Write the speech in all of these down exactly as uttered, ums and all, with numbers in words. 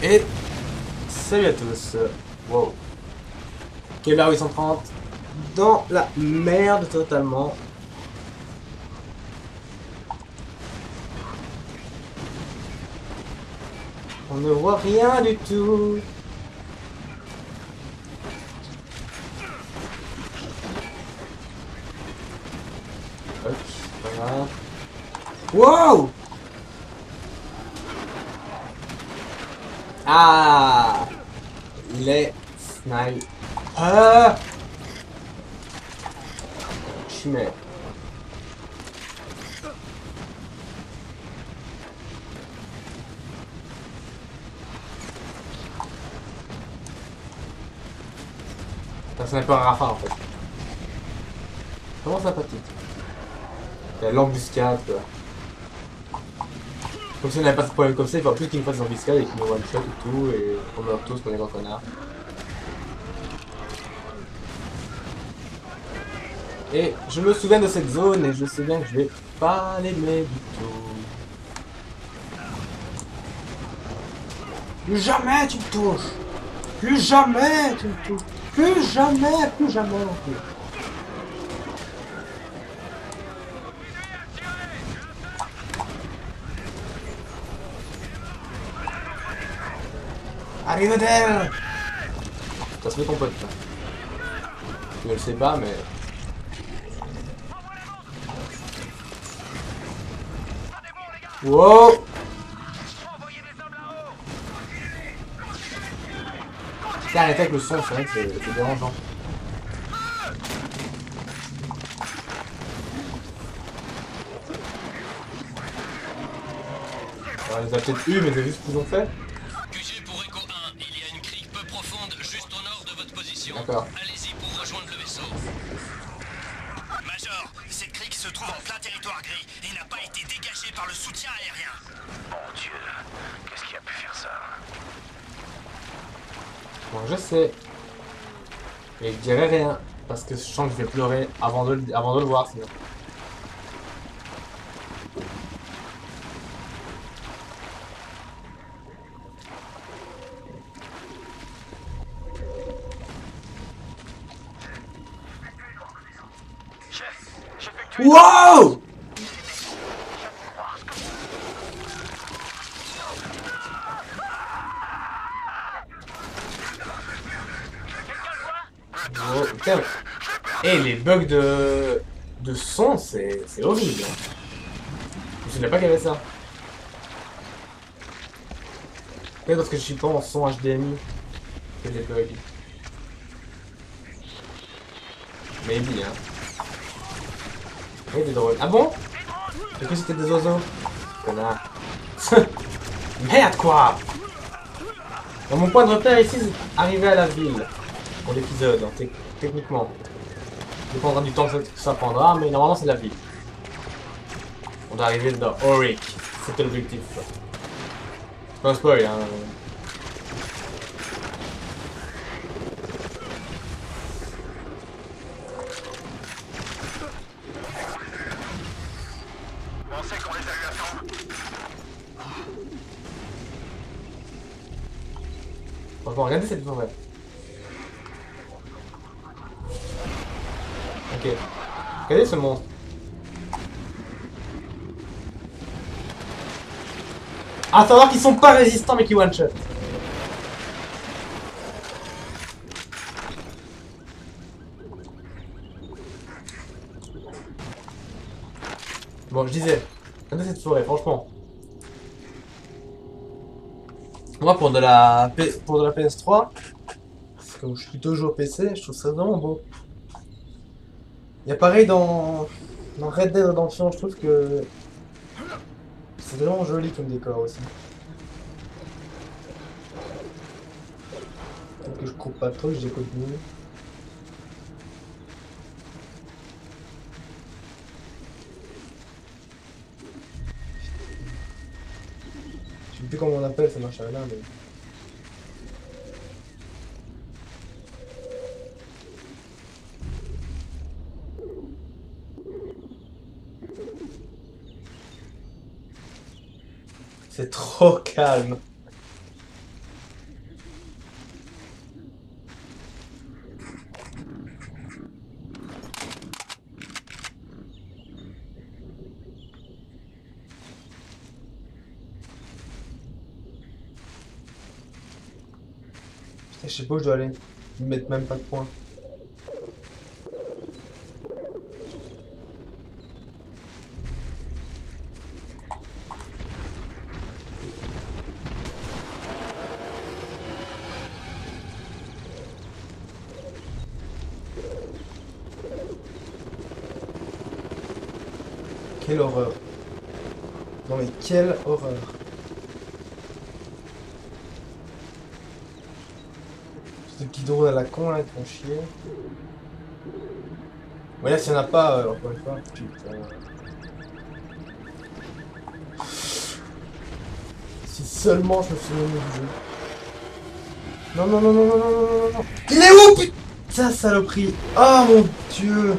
Et salut à tous. Wow. Kevlar huit cent trente dans la merde totalement. On ne voit rien du tout. Ok, voilà. Wow! Ah! Les snipers. Chimère. C'est un sniper Rafa en fait. Vraiment sympathique. Il y a l'embuscade quoi. Comme si on n'avait pas de problème comme ça, il faut plus qu'il me fasse des embuscades et qu'il me one shot et tout, et on meurt tous comme des grands connards. Et je me souviens de cette zone et je sais bien que je vais pas l'aimer du tout. Plus jamais tu me touches! Plus jamais tu me touches! Plus jamais, plus jamais non plus. Arrivederci! Ça se met ton pote là. Je le sais pas mais... Wow! C'est arrêté avec le son, c'est vrai que c'est dérangeant. Alors, ils ont peut-être eu, mais t'as vu ce qu'ils ont fait? Q G pour Echo un, il y a une crique peu profonde juste au nord de votre position. D'accord. Allez-y pour rejoindre le vaisseau. Major, cette crique se trouve en plein territoire gris et n'a pas été dégagée par le soutien aérien. Mon Dieu, qu'est-ce qui a pu faire ça? Bon, je sais. Mais je dirais rien. Parce que je sens que je vais pleurer avant de, le- avant de le voir sinon. Chef, j'effectue... Wow! Oh, putain. Et les bugs de, de son, c'est c'est horrible. Je ne savais pas qu'il y avait ça. Peut-être parce que je suis pas en son H D M I que des bugs. Maybe, hein. Et des drôles. Ah bon? Est-ce que c'était des oiseaux? Connard. Merde quoi! Dans mon point de repère ici, c'est arriver à la ville. Pour l'épisode, hein, techniquement. Ça dépendra du temps que ça prendra, mais normalement c'est la ville. On doit arriver dans Auric. C'était l'objectif. C'est pas un spoil, hein. On sait qu'on les a eu à temps. Franchement, regardez cette forêt. Ok. Regardez ce monstre. À savoir qu'ils sont pas résistants mais qu'ils one shot. Bon, je disais, regardez cette forêt, franchement. Moi, pour de la, P... pour de la P S trois, comme je suis toujours P C, je trouve ça vraiment beau. Il y a pareil dans, dans Red Dead Redemption, je trouve que c'est vraiment joli comme décor aussi. Peut-être que je coupe pas trop, que j'écoute mieux. Je sais plus comment on appelle ce machin-là, mais... C'est trop calme. Je sais pas où je dois aller. Ils mettent même pas de points. Quelle horreur. Non mais quelle horreur. Ce petit drone à la con là, ils font chier. Ouais là s'il y en a pas, euh, encore une fois. Putain. Si seulement je me souvenais du jeu. Non non non non non non non non non. Il est où putain saloperie. Oh mon dieu.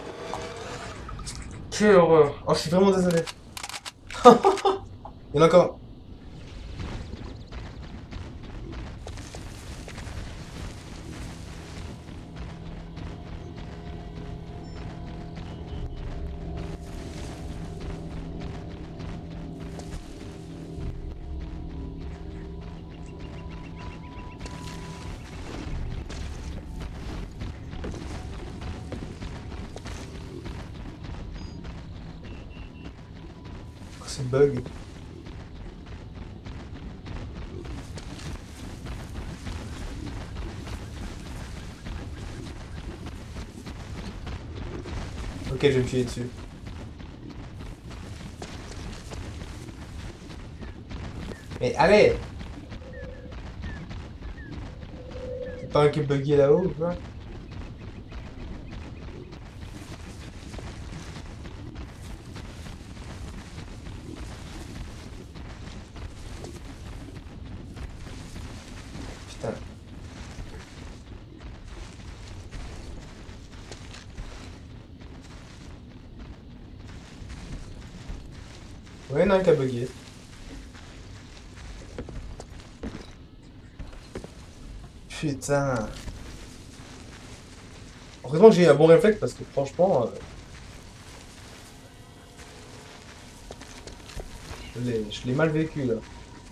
Quelle horreur. Oh je suis vraiment désolé. Il y en a encore. C'est bug. Ok, je vais me filer dessus. Mais allez! C'est pas un qui est bugué là-haut ou quoi? Putain. Ouais, non, il y en a un qui a bugué. Putain. Heureusement que j'ai eu un bon réflexe parce que franchement... Euh, je l'ai je l'ai mal vécu là.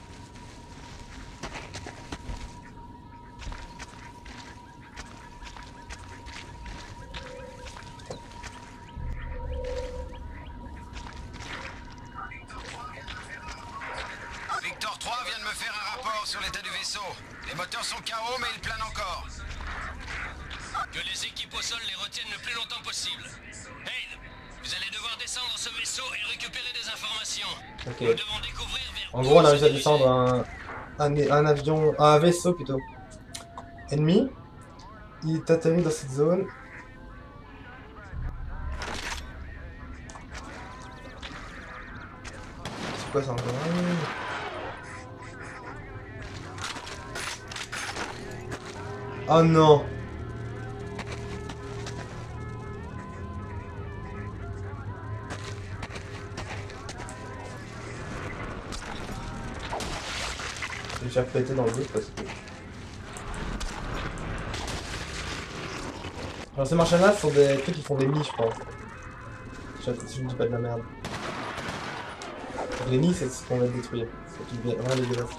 Victor trois vient de me faire un rapport sur l'état du vaisseau. Les moteurs sont K O mais ils planent encore. Que les équipes au sol les retiennent le plus longtemps possible. Hale, vous allez devoir descendre ce vaisseau et récupérer des informations. Ok. Nous devons découvrir vers En où gros, on a se réussi à diriger. descendre un, un, un avion, un vaisseau plutôt. Ennemi. Il est atterri dans cette zone. C'est quoi ça encore? Oh non! Je vais faire péter dans le doute parce que... Alors ces machins-là sont des trucs qui font des nids, je pense. Si je ne dis pas de la merde. Les nids, c'est ce qu'on va détruire. C'est vraiment dégueulasse.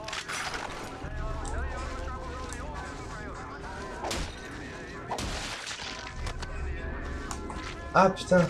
Ah putain!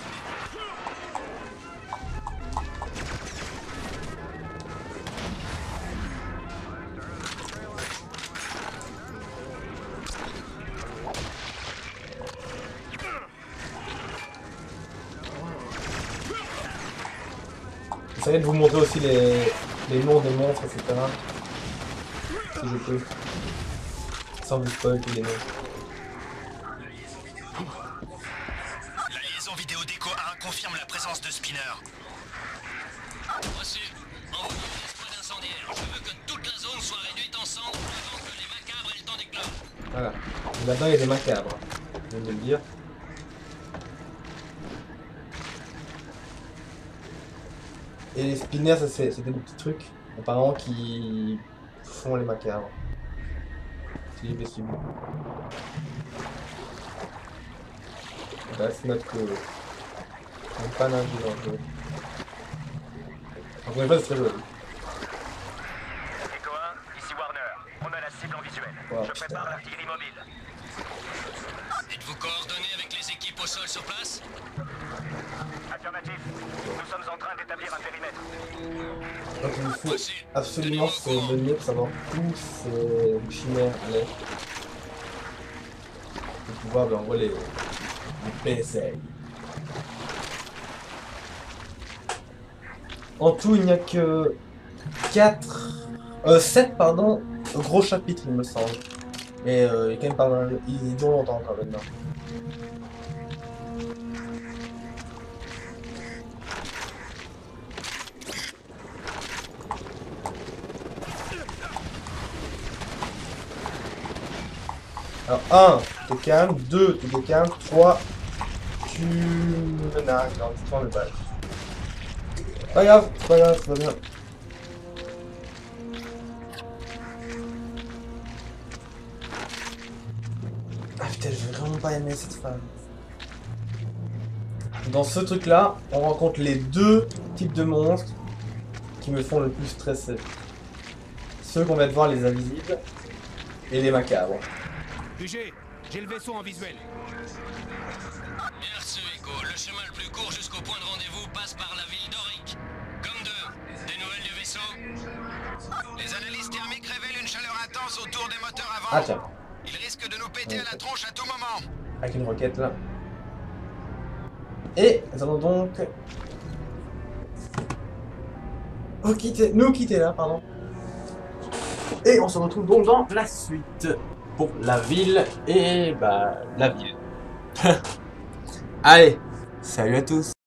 J'essaierai de vous montrer aussi les, les noms des monstres, et cetera. Si je peux. Sans vous spoil tous les noms. La liaison vidéo d'Echo un confirme la présence de Spinner. Reçu. Envoyez une escouade incendiaire. Je veux que toute la zone soit réduite en cendres avant que les macabres aient le temps d'éclore. Voilà. Là-dedans, il y a des macabres. Je viens de le dire. Et les spinners, ça c'est des petits trucs, apparemment, qui font les macabres. Si possible. Là, c'est notre que... On pas nager dans le jeu. Encore une fois, c'est très joli. Echo un, ici Warner. On a la cible en visuel. Wow. Prépare l'artillerie mobile. Êtes-vous coordonné avec les équipes au sol sur place? Affirmatif. Nous sommes en train d'établir un périmètre. Donc il faut Voici. absolument se Tenez-moi au courant. donner pour savoir où ces chimères allaient. Pour pouvoir ben, envoyer les, les P S L. En tout, il n'y a que quatre, euh, sept pardon, gros chapitres, il me semble. Et euh, il, quand même pas mal, il dure longtemps quand même. Alors, un, tu te calmes, deux, tu te calmes, trois, tu menaces, non, tu te prends le balle. Pas grave, pas grave, ça va bien. Ah putain, je vais vraiment pas aimer cette femme. Dans ce truc là, on rencontre les deux types de monstres qui me font le plus stresser. Ceux qu'on va devoir, les invisibles et les macabres. U G, j'ai le vaisseau en visuel. Merci, Echo. Le chemin le plus court jusqu'au point de rendez-vous passe par la ville d'Auric. Comme deux. Des nouvelles du vaisseau? Les analyses thermiques révèlent une chaleur intense autour des moteurs avant. Ah tiens, Il risque de nous péter à la tronche à tout moment. avec une roquette là. Et nous allons donc nous quitter, nous quitter là, pardon. Et on se retrouve donc dans la suite pour la ville et bah la ville. Allez, salut à tous.